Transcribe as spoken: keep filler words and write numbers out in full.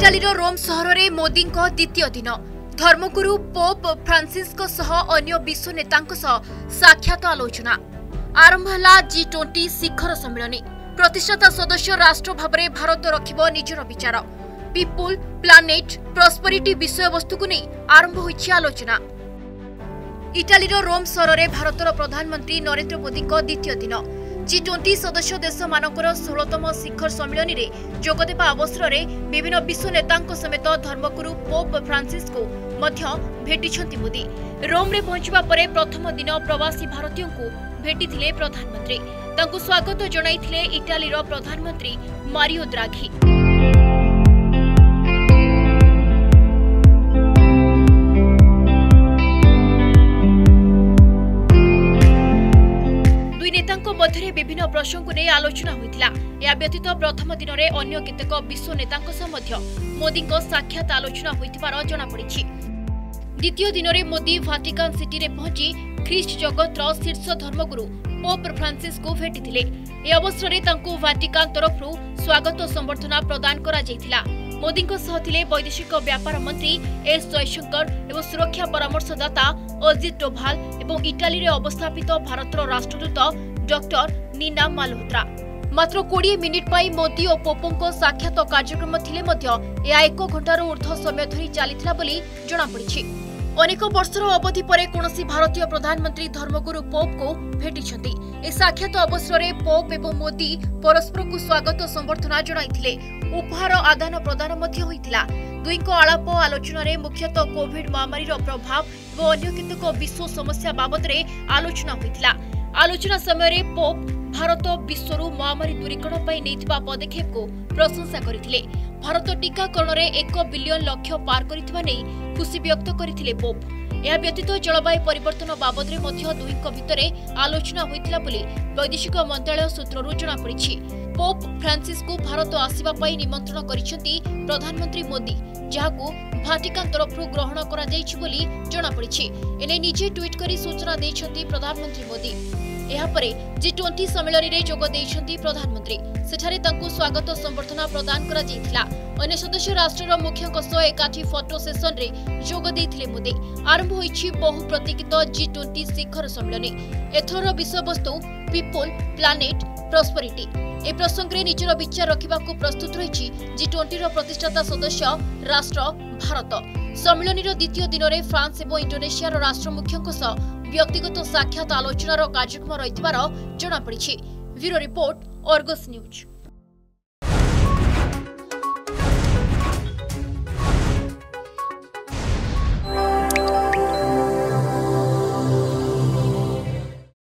इटालीर रोम सहर में मोदी द्वितीय दिन धर्मगुरु पोप फ्रांसिस अन्य विश्व नेता साक्षात आलोचना आरंभ है जी ट्वेंटी शिखर सम्मेलन। प्रतिष्ठाता सदस्य राष्ट्र भाव में भारत रखिब निजर विचार पीपुल प्लानेट प्रॉस्पेरिटी विषय वस्तु को नहीं आरंभ होइछि आलोचना। इटालीर रोम सहर में भारतर प्रधानमंत्री नरेंद्र मोदी द्वितीय दिन जी ट्वेंटी सदस्य देश मानकर षोलतम शिखर सम्मेलन में जोगदेवा अवसर में विभिन्न विश्व नेता समेत धर्मगुरु पोप फ्रांसिस को मध्य भेटिछंती मोदी। रोम में पहुंचवा परे प्रथम दिन प्रवासी भारतीयों को भेटिथिले प्रधानमंत्री। तांकु स्वागत जणाइथिले इटालीर प्रधानमंत्री मारियो द्राघी। मध्य विभिन्न प्रसंग को नहीं आलोचना होइतिला। या व्यतीत प्रथम दिन में अन्य केतेक विश्व नेता मोदी साक्षात आलोचना होइतिबार जणा पड़िछि। द्वितीय दिन में मोदी वाटिकान सिटी रे पहुंची ख्रीष्ट जगतर शीर्ष धर्मगुरु पोप फ्रांसिस को भेटिथिले। ए अवसर में तांको वाटिकान तरफरु स्वागत संबर्धना प्रदान करा जायतिला। मोदी थिले वैदेशिक व्यापार मंत्री एस जयशंकर एवं सुरक्षा परामर्शदाता अजित डोभाल एवं इटाली रे अवस्थापित भारतर राष्ट्रदूत डॉक्टर नीना मालहोत्रा। मात्र बीस मिनिट पाई मोदी और पोपों साक्षात कार्यक्रम थिले मध्य या एक घंटार ऊर्ध्व समय धरी चलीथिला बोली जणा पड़िछि। अनेक वर्षर अवधि परे कोनोसी भारतीय प्रधानमंत्री धर्मगुरु पोप को भेटिछंती। ए साक्षात अवसर में पोप एवं मोदी परस्पर को स्वागत संबर्धना जणाइथिले। उपहार आदान प्रदान मध्य होइथिला। दुईको आलाप आलोचना रे मुख्यतः कोविड महामारी प्रभाव और अन्य केतेक विश्व समस्या बाबद रे आलोचना होइथिला। आलोचना समय पोप भारत विश्व महामारी दूरीकरण पर नैथिबा पदक्षेप को प्रशंसा करथिले। भारत टीकाकरण में एक बिलियन लक्ष्य पार करिथिबा नै खुशी व्यक्त करथिले पोप। यह व्यतीत जलवायु परिवर्तन बाबद रे मध्य दुईक भितरे आलोचना होइथिला बोली वैदेशिक मंत्रालय सूत्ररु जणा पड़िछि। पोप फ्रांसिस को भारत आसिबा पई निमंत्रण करिसेंती प्रधानमंत्री मोदी, जहाकू वाटिकान तरफरु ग्रहण करा जायछि बोली जणा पड़िछि। एने निजे ट्वीट करी सूचना दैछंती प्रधानमंत्री मोदी। एहापरे जी ट्वेंटी सम्मेलन में जोग देइछंती प्रधानमंत्री। सेठारे तांकु स्वागत संबर्धना प्रदान करा जायतिला। अन्य सदस्य राष्ट्रर मुख्यक सह एकाठी फोटो सेशन रे जोग देइथिले मोदी। आरंभ होइछि बहु प्रतीक्षित जी ट्वेंटी शिखर सम्मेलन। एथर विषय वस्तु पीपुल प्लानेट प्रॉस्पेरिटी। ए प्रसंग में निजर विचार रखा प्रस्तुत रही जी ट्वेंटी प्रतिष्ठाता सदस्य राष्ट्र भारत। सम्मेलन द्वितीय दिन में फ्रांस और इंडोनेशिया राष्ट्र मुख्यों सह व्यक्तिगत साक्षात आलोचनार कार्यक्रम रही जणापड़ी। Bureau report Argus news.